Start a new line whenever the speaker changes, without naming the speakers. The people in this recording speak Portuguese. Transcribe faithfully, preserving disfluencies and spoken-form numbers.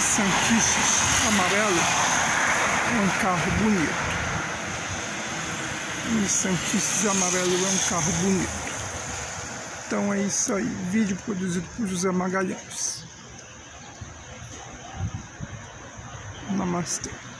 Nissan Kicks amarelo é um carro bonito. Nissan Kicks amarelo é um carro bonito. Então é isso aí. Vídeo produzido por José Magalhães. Namastê.